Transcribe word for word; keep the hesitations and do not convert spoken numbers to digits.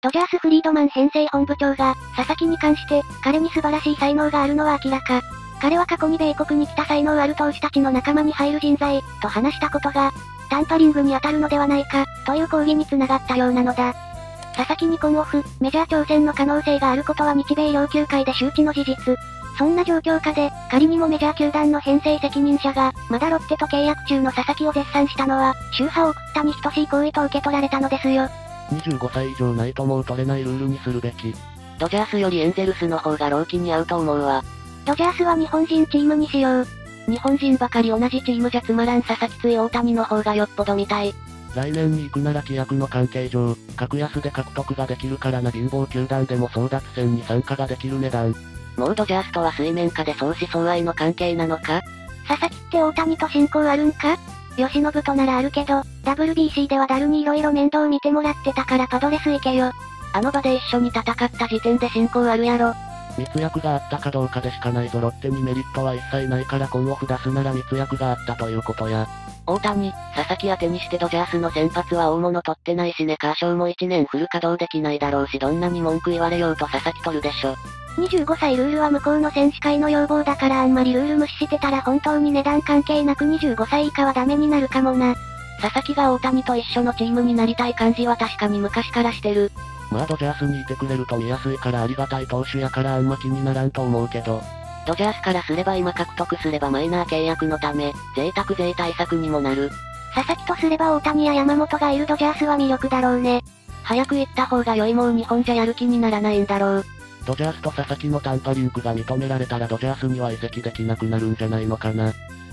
ドジャースフリードマン編成本部長が、佐々木に関して、彼に素晴らしい才能があるのは明らか。彼は過去に米国に来た才能ある投手たちの仲間に入る人材、と話したことが、タンパリングに当たるのではないか、という抗議に繋がったようなのだ。佐々木に今オフ、メジャー挑戦の可能性があることは日米両球界で周知の事実。そんな状況下で、仮にもメジャー球団の編成責任者が、まだロッテと契約中の佐々木を絶賛したのは、宗派を送ったに等しい行為と受け取られたのですよ。 にじゅうごさい以上ないともう取れないルールにするべき。 ドジャースよりエンゼルスの方が朗希に合うと思うわ。 ドジャースは日本人チームにしよう。 日本人ばかり同じチームじゃつまらん佐々木つい大谷の方がよっぽど見たい。 来年に行くなら規約の関係上、格安で獲得ができるからな貧乏球団でも争奪戦に参加ができる値段。 もうドジャースとは水面下で相思相愛の関係なのか？ 佐々木って大谷と親交あるんか？吉信とならあるけど、ダブリュービーシー ではダルに色々面倒見てもらってたからパドレス行けよ。 あの場で一緒に戦った時点で親交あるやろ。 密約があったかどうかでしかないぞ。ロッテにメリットは一切ないから今オフ出すなら密約があったということや。 大谷、佐々木当てにしてドジャースの先発は大物取ってないしね。カーショーもいちねんフル稼働できないだろうし、どんなに文句言われようと佐々木取るでしょ。 にじゅうごさいルールは向こうの選手会の要望だからあんまりルール無視してたら本当に値段関係なくにじゅうごさい以下はダメになるかもな。 佐々木が大谷と一緒のチームになりたい感じは確かに昔からしてる。 まあドジャースにいてくれると見やすいからありがたい投手やからあんま気にならんと思うけど。 ドジャースからすれば今獲得すればマイナー契約のため、贅沢税対策にもなる。 佐々木とすれば大谷や山本がいるドジャースは魅力だろうね。 早く行った方が良い。もう日本じゃやる気にならないんだろう。 ドジャースと佐々木のタンパリングが認められたらドジャースには移籍できなくなるんじゃないのかな。